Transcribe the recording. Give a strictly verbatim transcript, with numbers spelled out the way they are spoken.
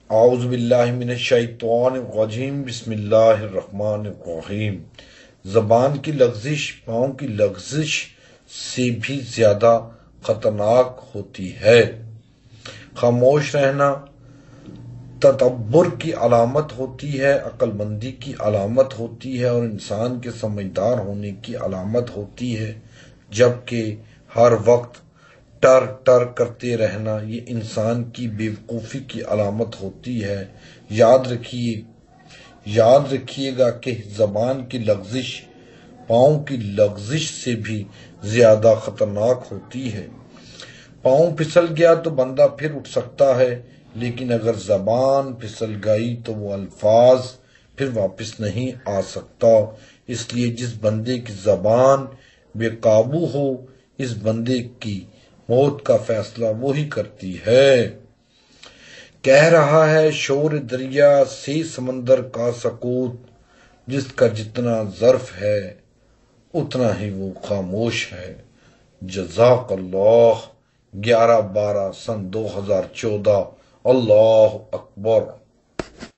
اعوذ باللہ من الشیطان الرجیم، بسم اللہ الرحمن الرحیم۔ زبان کی لغزش پاؤں کی لغزش سے بھی زیادہ خطرناک ہوتی ہے۔ خاموش رہنا تدبر کی علامت ہوتی ہے، عقل مندی کی علامت ہوتی ہے اور انسان کے سمجھدار ہونے کی علامت ہوتی ہے، جبکہ ہر وقت ٹر ٹر کرتے رہنا یہ انسان کی بے وقوفی کی علامت ہوتی ہے۔ یاد رکھیے یاد رکھیے گا کہ زبان کی لغزش پاؤں کی لغزش سے بھی زیادہ خطرناک ہوتی ہے۔ پاؤں پھسل گیا تو بندہ پھر اٹھ سکتا ہے، لیکن اگر زبان پھسل گئی تو وہ الفاظ پھر واپس نہیں آ سکتا۔ اس لیے جس بندے کی زبان بے قابو ہو، اس بندے کی موت کا فیصلہ وہی کرتی ہے۔ کہہ رہا ہے شور دریا سے سمندر کا سکوت، جس کا جتنا ظرف ہے اتنا ہی وہ خاموش ہے۔ جزاک اللہ۔ گیارہ بارہ سن دو ہزار چودہ۔ اللہ اکبر۔